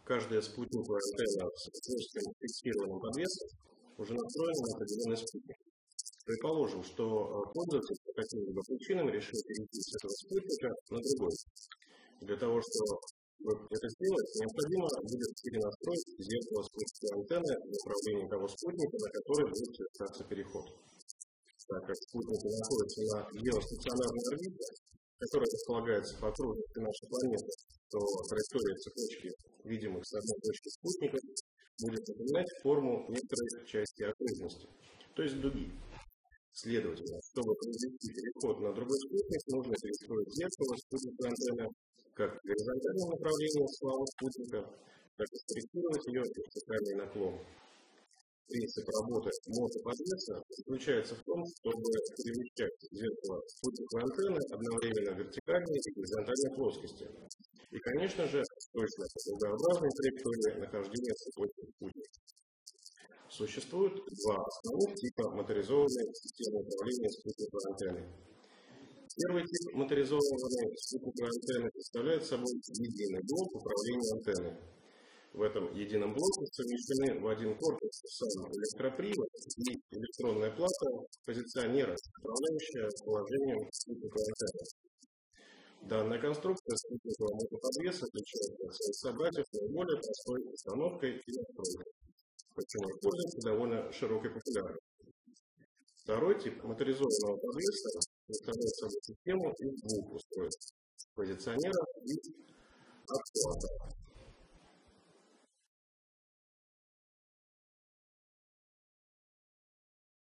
каждая спутниковая антенна с плоским фиксированным подвесом уже настроена на определенный спутник. Предположим, что пользователь по каким-либо причинам решил перейти с этого спутника на другой. Для того, чтобы это сделать, необходимо будет перенастроить зеркало спутниковой антенны в направлении того спутника, на который будет совершаться переход. Так как спутники находятся на геостационарной орбите, которая располагается по окружности нашей планеты, то траектория цепочки видимых с одной точки спутников будет напоминать форму некоторой части окружности, то есть дуги. Следовательно, чтобы произвести переход на другой спутник, нужно перестроить зеркало спутниковой антенны как в горизонтальном направлении слава спутника, так и скорректировать ее вертикальный наклон. Принцип работы мотоподвеса заключается в том, чтобы перемещать зеркало спутниковой антенны одновременно в вертикальной и горизонтальной плоскости. И, конечно же, точно по кругообразной траектории нахождения цепочки спутника. Существует два основных типа моторизованной системы управления спутниковой антенной. Первый тип моторизованной спутниковой антенны представляет собой единый блок управления антенной. В этом едином блоке совмещены в один корпус сам электропривод и электронная плата позиционера, управляющая положением спутниковой антенны. Данная конструкция спутникового мотоподвеса отличается от своих собратьев наиболее простой установкой и настройкой, почему пользуется довольно широкой популярностью. Второй тип моторизованного подвеса представляет собой систему из двух устройств – позиционера и актуатора.